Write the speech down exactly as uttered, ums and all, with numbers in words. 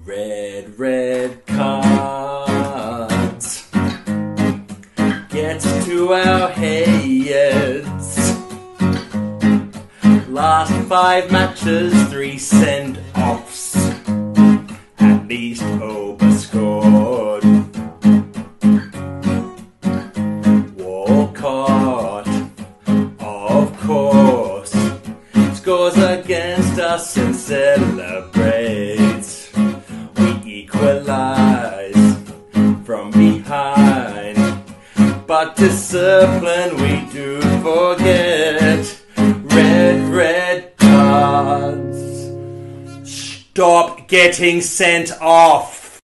Red, red cards get to our heads. Last five matches, three send-offs. At least Oba scored. Walcott, of course, scores against us and celebrates. We equalise from behind, but discipline we do forget. Red, red cards. Stop getting sent off.